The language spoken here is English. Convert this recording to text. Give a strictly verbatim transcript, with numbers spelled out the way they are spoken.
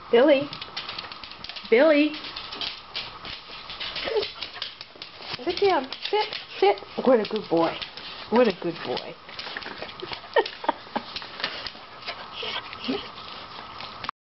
Billy. Billy. Sit down. Sit. Sit. What a good boy. What a good boy.